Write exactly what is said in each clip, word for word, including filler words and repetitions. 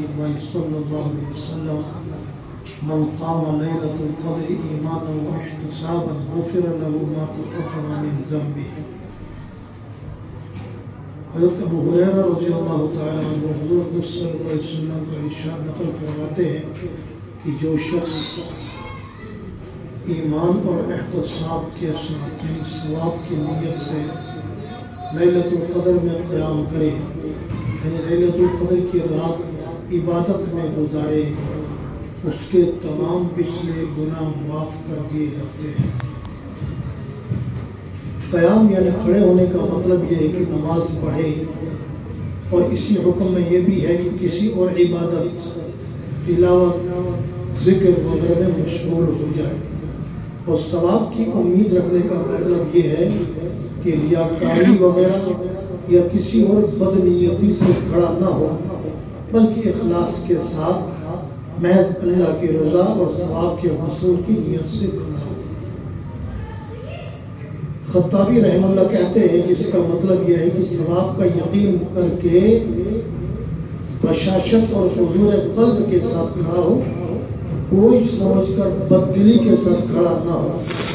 صلی اللہ علیہ وسلم من قام لیلۃ القدر ایمانا واحتسابا غفر له ما تقدم من ذنبه۔ حضرت ابو ہریرہ رضی اللہ تعالیٰ عنہ حضور صلی اللہ علیہ وسلم کا ارشاد نقل فرماتے ہیں کہ جو شخص ایمان اور احتساب کے ساتھ یعنی ثواب کی نیت سے لیلۃ القدر میں قیام کرے، یعنی لیلۃ القدر کی رات عبادت میں گزارے، اس کے تمام پچھلے گناہ معاف کر دیے جاتے ہیں۔ قیام یعنی کھڑے ہونے کا مطلب یہ ہے کہ نماز پڑھے، اور اسی حکم میں یہ بھی ہے کہ کسی اور عبادت، تلاوت، ذکر وغیرہ میں مشغول ہو جائے۔ اور ثواب کی امید رکھنے کا مطلب یہ ہے کہ ریاکاری وغیرہ یا کسی اور بدنیتی سے کھڑا نہ ہو، بلکہ اخلاص کے ساتھ محض اللہ کی رضا اور ثواب کے حصول کی نیت سے کھڑا ہو۔ خطابی رحمہ اللہ کہتے ہیں جس کا مطلب یہ ہے کہ ثواب کا یقین کر کے بشاشت اور حضور قلب کے ساتھ کھڑا ہو، کوئی سمجھ کر بددلی کے ساتھ کھڑا نہ ہو۔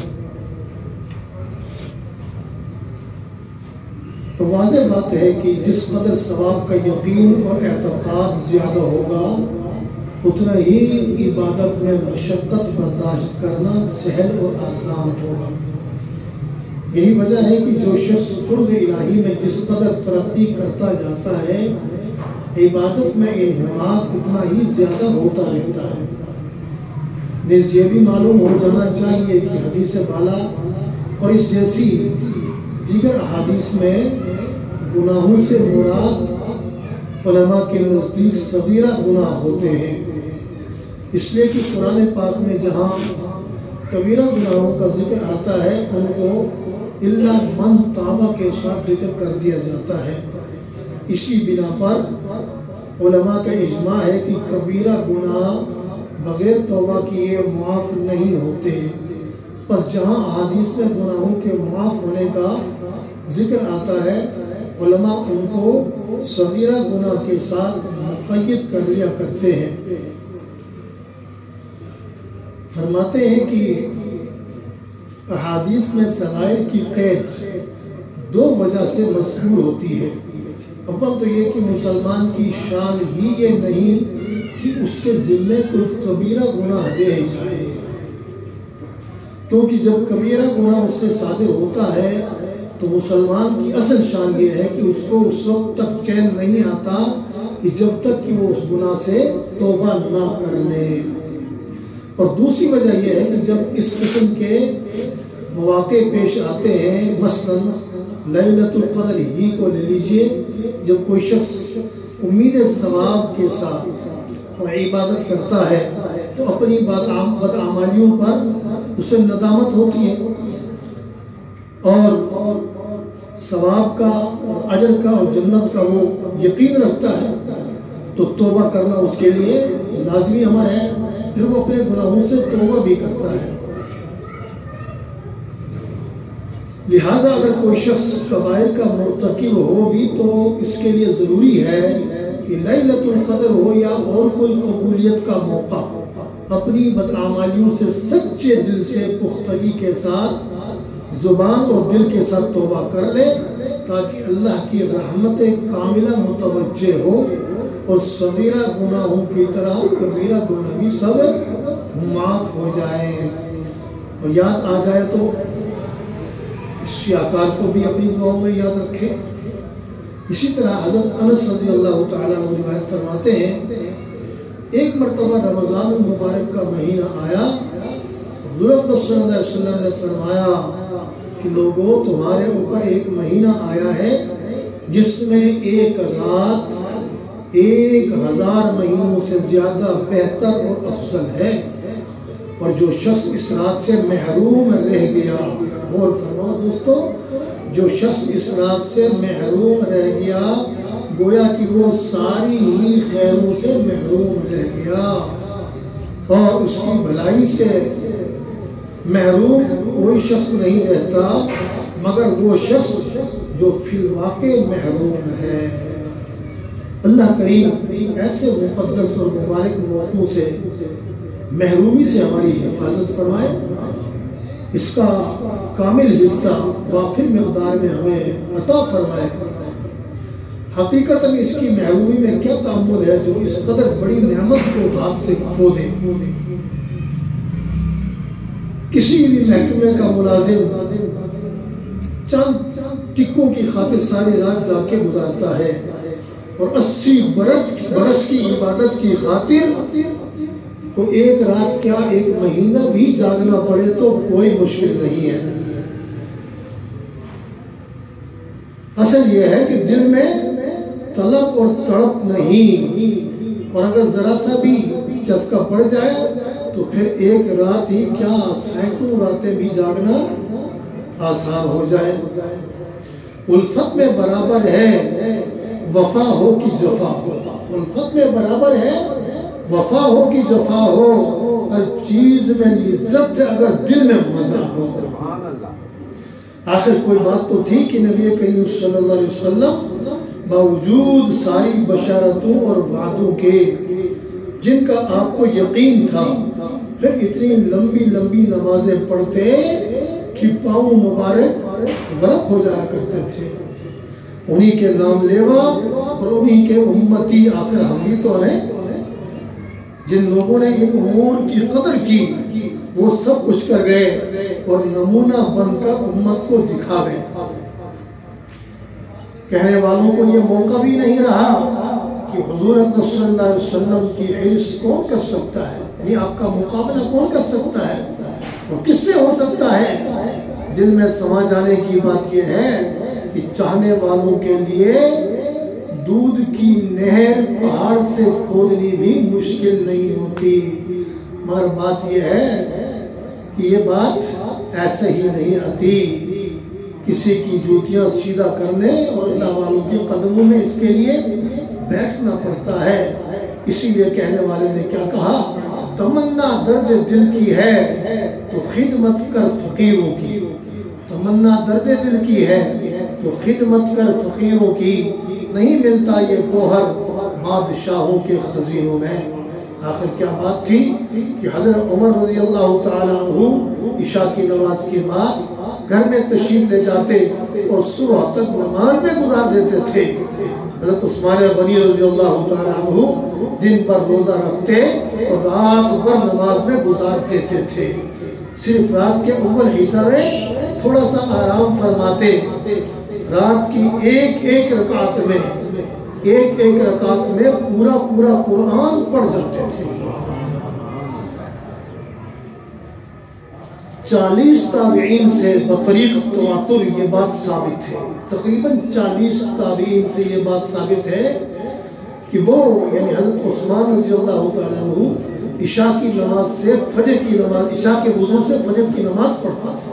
واضح بات ہے کہ جس قدر ثواب کا یقین اور اعتقاد زیادہ ہوگا، اتنا ہی عبادت میں مشقت برداشت کرنا سہل اور آسان ہوگا۔ یہی وجہ ہے کہ جو شخص قرب الہی میں جس قدر ترقی کرتا جاتا ہے، عبادت میں انہماک اتنا ہی زیادہ ہوتا رہتا ہے۔ نیز یہ بھی معلوم ہو جانا چاہیے کہ حدیث بالا اور اس جیسی دیگر احادیث میں گناہوں سے مراد علماء کے نزدیک صغیرہ گناہ ہوتے ہیں، اس لیے کہ قرآن پاک میں جہاں کبیرہ گناہوں کا ذکر آتا ہے ان کو الا من تاب کے ساتھ ذکر کر دیا جاتا ہے۔ اسی بنا پر علماء کا اجماع ہے کہ کبیرہ گناہ بغیر توبہ کیے معاف نہیں ہوتے، پس جہاں احادیث میں گناہوں کے معاف ہونے کا ذکر آتا ہے، علماء ان کو صغیرہ گناہ کے ساتھ مقید کر لیا کرتے ہیں۔ فرماتے ہیں کہ احادیث میں صغائر کی قید دو وجہ سے مذکور ہوتی ہے۔ اول تو یہ کہ مسلمان کی شان ہی یہ نہیں کہ اس کے ذمے کوئی کبیرہ گناہ دے جائے، کیونکہ جب کبیرہ گناہ اس سے صادر ہوتا ہے تو مسلمان کی اصل شان یہ ہے کہ اس کو اس وقت تک چین نہیں آتا کہ جب تک کہ وہ اس گناہ سے توبہ نہ کر لے۔ اور دوسری وجہ یہ ہے کہ جب اس قسم کے مواقع پیش آتے ہیں، مثلا لیلۃ القدر ہی کو لے لیجئے، جب کوئی شخص امید ثواب کے ساتھ اور عبادت کرتا ہے تو اپنی بدعمالیوں پر اسے ندامت ہوتی ہے، اور ثواب کا اور اجر کا اور جنت کا وہ یقین رکھتا ہے، تو توبہ کرنا اس کے لیے لازمی امر ہے، پھر وہ اپنے گناہوں سے توبہ بھی کرتا ہے۔ لہذا اگر کوئی شخص کبائر کا مرتکب ہو بھی تو اس کے لیے ضروری ہے کہ لیلۃ القدر ہو یا اور کوئی قبولیت کا موقع، اپنی بدعمالیوں سے سچے دل سے پختگی کے ساتھ زبان اور دل کے ساتھ توبہ کر لے، تاکہ اللہ کی رحمت کاملہ متوجہ ہو اور صغیرہ گناہوں کی طرح کبیرہ گناہ بھی سب معاف ہو جائے۔ اور یاد آ جائے تو اس شیاکار کو بھی اپنی دعاؤں میں یاد رکھے۔ اسی طرح حضرت انس رضی اللہ تعالیٰ عنہ روایت فرماتے ہیں، ایک مرتبہ رمضان المبارک کا مہینہ آیا، حضور صلی اللہ علیہ وسلم نے فرمایا کہ لوگوں تمہارے اوپر ایک مہینہ آیا ہے جس میں ایک رات ایک ہزار مہینوں سے زیادہ بہتر اور افضل ہے، اور جو شخص اس رات سے محروم رہ گیا، اور فرماؤ دوستو، جو شخص اس رات سے محروم رہ گیا گویا کہ وہ ساری ہی خیروں سے محروم رہ گیا، اور اس کی بھلائی سے محروم کوئی شخص نہیں رہتا مگر وہ شخص جو فی الواقع محروم ہے۔ اللہ کریم ایسے مقدس اور مبارک موقعوں سے محرومی سے ہماری حفاظت فرمائے، اس کا کامل حصہ وافر مقدار میں ہمیں عطا فرمائے۔ حقیقتاً اس کی محرومی میں کیا تعمل ہے جو اس قدر بڑی نعمت کو ہاتھ سے کھو دے۔ کسی بھی محکمے کا ملازم چند ٹکوں کی خاطر ساری رات جا کے گزارتا ہے، اور اسی برس کی عبادت کی خاطر کو ایک رات کیا ایک مہینہ بھی جاگنا پڑے تو کوئی مشکل نہیں ہے۔ اصل یہ ہے کہ دل میں طلب اور تڑپ نہیں، اور اگر ذرا سا بھی چسکا پڑ جائے تو پھر ایک رات ہی کیا سینکڑوں راتیں بھی جاگنا آسان ہو جائے۔ الفت میں برابر ہے وفا ہو کہ جفا ہو، الفت میں برابر ہے وفا ہو کہ جفا ہو، ہر چیز میں لذت ہے اگر دل میں مزہ ہو۔ آخر کوئی بات تو تھی کہ نبی کریم صلی اللہ علیہ وسلم باوجود ساری بشارتوں اور وعدوں کے جن کا آپ کو یقین تھا، پھر اتنی لمبی لمبی نمازیں پڑھتے کہ پاؤں مبارک غرق ہو جایا کرتے تھے۔ انہی کے نام لیوا اور انہی کے امتی، آخر ہم بھی تو ہیں۔ جن لوگوں نے ان امور کی قدر کی وہ سب کچھ کر گئے اور نمونہ بن کر امت کو دکھا گئے۔ کہنے والوں کو یہ موقع بھی نہیں رہا کہ حضور صلی اللہ علیہ وسلم کی عرض کون کر سکتا ہے، یعنی آپ کا مقابلہ کون کر سکتا ہے اور کس سے ہو سکتا ہے۔ دل میں سما جانے کی بات یہ ہے کہ چاہنے والوں کے لیے دودھ کی نہر پہاڑ سے کھودنی بھی مشکل نہیں ہوتی، مگر بات یہ ہے کہ یہ بات ایسے ہی نہیں آتی۔ کسی کی جوتیاں سیدھا کرنے اور اللہ والوں کے قدموں میں اس کے لیے بیٹھنا پڑتا ہے۔ اسی لیے کہنے والے نے کیا کہا، تمنا درد دل کی ہے تو خدمت کر فقیروں کی، تمنا درد دل کی ہے تو خدمت کر فقیروں کی، نہیں ملتا یہ گوہر بادشاہوں کے خزینوں میں۔ آخر کیا بات تھی کہ حضرت عمر رضی اللہ تعالیٰ عنہ عشاء کی نماز کے بعد گھر میں تشریف لے جاتے اور صبح تک نماز میں گزار دیتے تھے۔ حضرت عثمان غنی رضی اللہ تعالیٰ عنہ دن پر روزہ رکھتے اور رات بھر نماز میں گزار دیتے تھے۔ صرف رات کے اول حصہ میں تھوڑا سا آرام فرماتے، رات کی ایک ایک رکعت میں ایک ایک رکعت میں پورا پورا قرآن پڑھ جاتے تھے۔ چالیس تابعین سے بطریق تواتر یہ بات ثابت ہے، تقریباً چالیس تابعین سے یہ بات ثابت ہے کہ وہ یعنی حضرت عثمان رضی اللہ تعالیٰ عنہ عشاء کی نماز سے فجر کی نماز عشاء کے وضو سے فجر کی نماز پڑھتا تھا۔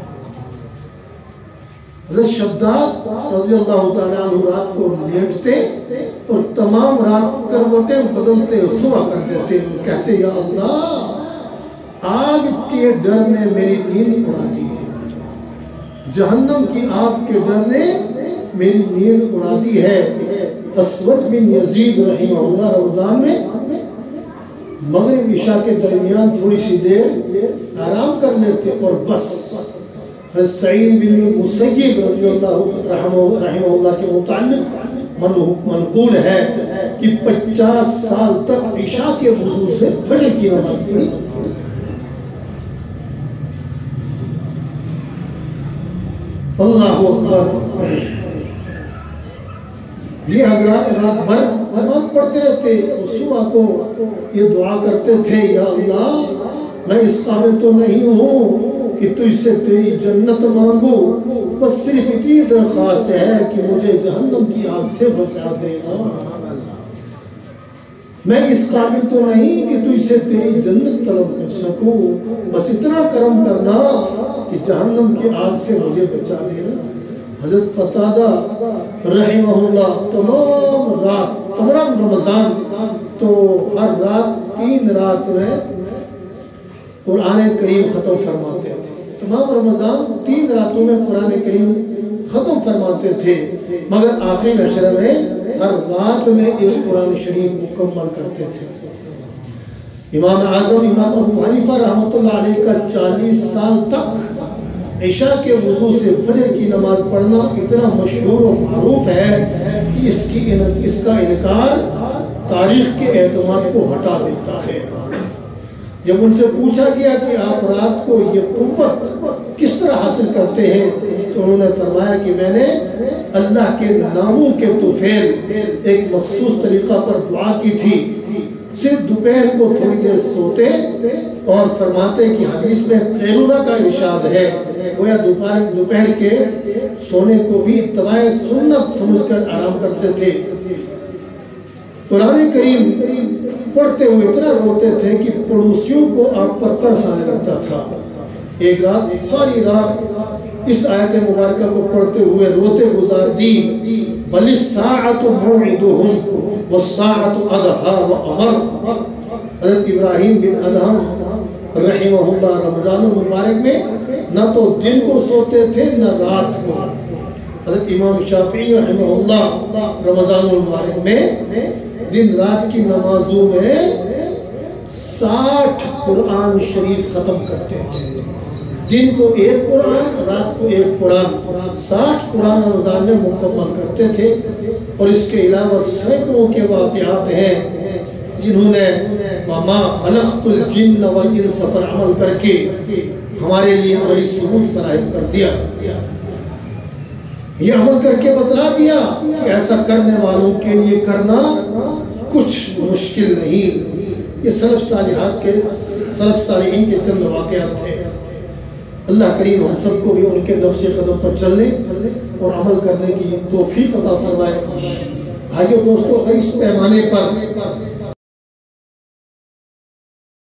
حضرت شداد رضی اللہ تعالیٰ عنہ رات کو لیٹتے اور تمام رات کروٹیں بدلتے اور صبح کر دیتے، کہتے یا اللہ آگ کے ڈر نے میری نیند اڑا دی ہے، جہنم کی آگ کے ڈر نے میری نیند اڑا دی ہے۔ اسود بن یزید رحمہ اللہ رمضان میں مغرب عشاء کے درمیان تھوڑی سی دیر آرام کر لیتے اور بس۔ سعید بن مسیب رضی اللہ رحمہ اللہ کے متعلق منقول ہے کہ پچاس سال تک عشاء کے وضو سے فجر کی نماز پڑھی۔ اللہ اکبر۔ یہ حضرات رات بھر نماز پڑھتے رہتے اور صبح کو یہ دعا کرتے تھے یا اللہ میں اس قابل تو نہیں ہوں کہ تجھ سے تیری جنت مانگو، بس صرف اتنی درخواست ہے کہ مجھے جہنم کی آگ سے بچا دینا۔ میں اس قابل تو نہیں کہ تجھ سے تیری جنت طلب کر سکوں، بس اتنا کرم کرنا کہ جہنم کی آگ سے مجھے بچا دینا۔ حضرت قتادہ رحمہ اللہ تمام رات تمام رمضان تو ہر رات تین رات میں قرآن کریم ختم فرماتے تھے، تمام رمضان تین راتوں میں قرآن کریم ختم فرماتے تھے، مگر آخری عشرہ میں ہر رات میں ایک قرآن شریف مکمل کرتے تھے۔ امام اعظم امام ابو حنیفہ رحمۃ اللہ علیہ کا چالیس سال تک عشاء کے وضو سے فجر کی نماز پڑھنا اتنا مشہور و معروف ہے کہ اس کی اس کا انکار تاریخ کے اعتماد کو ہٹا دیتا ہے۔ جب ان سے پوچھا گیا کہ آپ رات کو یہ قوت کس طرح حاصل کرتے ہیں تو انہوں نے فرمایا کہ میں نے اللہ کے ناموں کے طفیل ایک مخصوص طریقہ پر دعا کی تھی، صرف دوپہر کو تھوڑی دیر سوتے اور فرماتے کہ حدیث میں قیلولہ کا ارشاد ہے، گویا دوپہر دوپہر کے سونے کو بھی اتباع سنت سمجھ کر آرام کرتے تھے۔ قرآن کریم پڑھتے ہوئے اتنا روتے تھے کہ پڑوسیوں کو آپ پر ترس آنے لگتا تھا۔ ایک رات ساری رات اس آیت مبارکہ کو پڑھتے ہوئے روتے گزار دی، بل الساعۃ موعدہم والساعۃ اضحیٰ وامر۔ حضرت ابراہیم بن ادہم رحمہ اللہ رمضان المبارک میں نہ تو دن کو سوتے تھے نہ رات کو۔ حضرت امام شافعی رحمہ اللہ رمضان المبارک میں دن رات کی نمازوں میں ساٹھ قرآن شریف ختم کرتے تھے۔ دن کو ایک قرآن، رات کو ایک قرآن، ساٹھ قرآن رمضان میں مکمل کرتے تھے۔ اور اس کے علاوہ سینکڑوں کے واقعات ہیں جنہوں نے وَمَا خَلَقْتُ الْجِنَّ وَالْإِنسَ پر عمل کر کے ہمارے لیے عملی ثبوت فراہم کر دیا۔ یہ عمل کر کے بتلا دیا کہ ایسا کرنے والوں کے لیے کرنا کچھ مشکل نہیں۔ یہ سلف صالحات کے سلف صالحین کے چند واقعات تھے۔ اللہ کریم ہم سب کو بھی ان کے نفس قدم پر چلنے اور عمل کرنے کی توفیق عطا فرمائے۔ بھائیو دوستو، اگر اس پیمانے پر